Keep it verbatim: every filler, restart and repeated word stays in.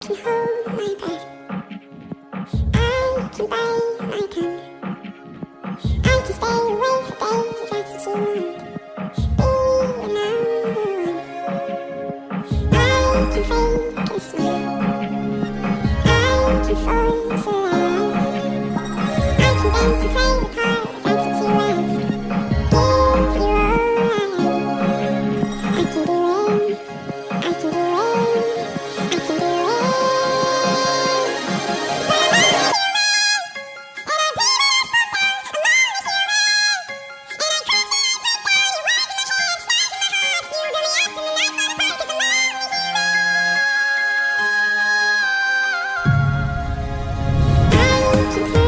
can hold my breath. I can bite my tongue. I can stay away for days if that's what you want. Be your number one. I can fake a smile. I can force a laugh. I can dance and play the part if that's what you ask. Give you all I am. I can do it. I can do it. I can do it. I can